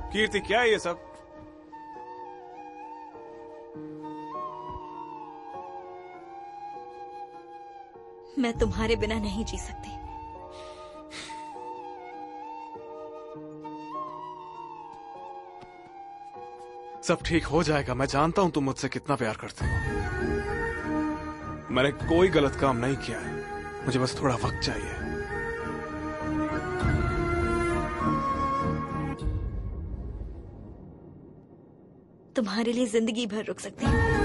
कीर्ति क्या है ये सब? मैं तुम्हारे बिना नहीं जी सकती। सब ठीक हो जाएगा। मैं जानता हूं तुम मुझसे कितना प्यार करते हो। मैंने कोई गलत काम नहीं किया है। मुझे बस थोड़ा वक्त चाहिए। तुम्हारे लिए जिंदगी भर रुक सकती हूँ।